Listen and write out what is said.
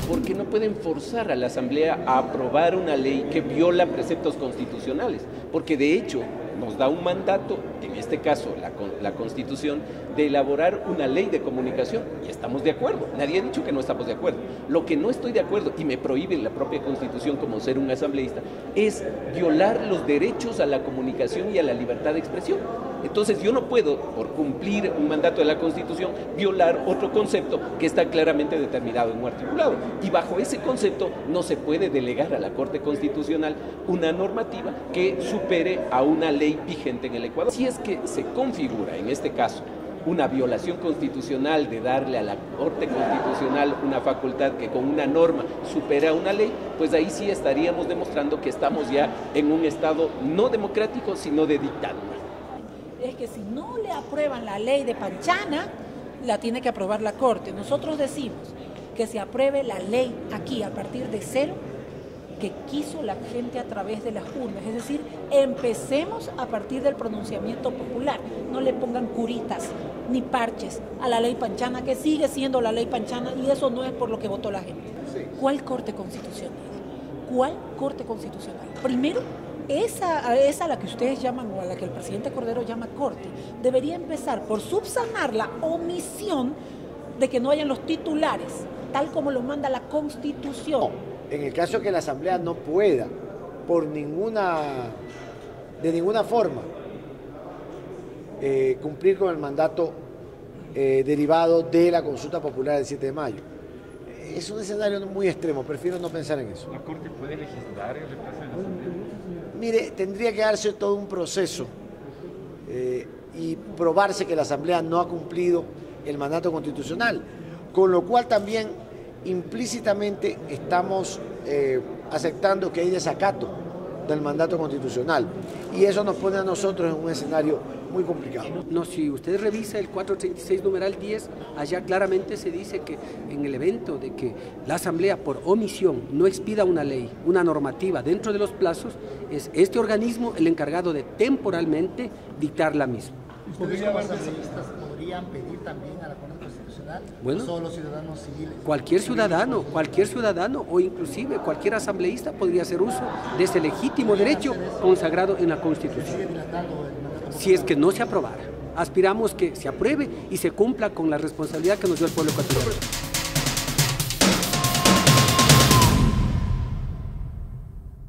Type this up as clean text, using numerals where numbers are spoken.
porque no pueden forzar a la Asamblea a aprobar una ley que viola preceptos constitucionales, porque de hecho nos da un mandato, en este caso la Constitución, de elaborar una ley de comunicación, y estamos de acuerdo, nadie ha dicho que no estamos de acuerdo. Lo que no estoy de acuerdo, y me prohíbe la propia Constitución como ser un asambleísta, es violar los derechos a la comunicación y a la libertad de expresión. Entonces yo no puedo, por cumplir un mandato de la Constitución, violar otro concepto que está claramente determinado en un articulado. Y bajo ese concepto no se puede delegar a la Corte Constitucional una normativa que supere a una ley vigente en el Ecuador. Si es que se configura, en este caso, una violación constitucional de darle a la Corte Constitucional una facultad que con una norma supera una ley, pues ahí sí estaríamos demostrando que estamos ya en un estado no democrático, sino de dictadura. Es que si no le aprueban la ley de Panchana, la tiene que aprobar la Corte. Nosotros decimos que se apruebe la ley aquí a partir de cero, que quiso la gente a través de las urnas, es decir, empecemos a partir del pronunciamiento popular, no le pongan curitas ni parches a la ley Panchana, que sigue siendo la ley Panchana, y eso no es por lo que votó la gente. ¿Cuál Corte Constitucional? ¿Cuál Corte Constitucional? Primero, esa a la que ustedes llaman, o a la que el presidente Cordero llama Corte, debería empezar por subsanar la omisión de que no hayan los titulares, tal como lo manda la Constitución. En el caso que la Asamblea no pueda, de ninguna forma, cumplir con el mandato derivado de la consulta popular del 7 de mayo. Es un escenario muy extremo, prefiero no pensar en eso. ¿La Corte puede legislar en reemplazo de la Asamblea? Mire, tendría que darse todo un proceso y probarse que la Asamblea no ha cumplido el mandato constitucional, con lo cual también implícitamente estamos aceptando que hay desacato del mandato constitucional, y eso nos pone a nosotros en un escenario muy complicado. No, si usted revisa el 436 numeral 10, allá claramente se dice que en el evento de que la Asamblea por omisión no expida una ley, una normativa dentro de los plazos, es este organismo el encargado de temporalmente dictar la misma. ¿Ustedes como asambleístas podrían pedir también a la Corte Constitucional? Bueno, ¿O solo los ciudadanos civiles? Cualquier ciudadano o inclusive cualquier asambleísta podría hacer uso de ese legítimo derecho consagrado en la Constitución. Si es que no se aprobara. Aspiramos que se apruebe y se cumpla con la responsabilidad que nos dio el pueblo ecuatoriano.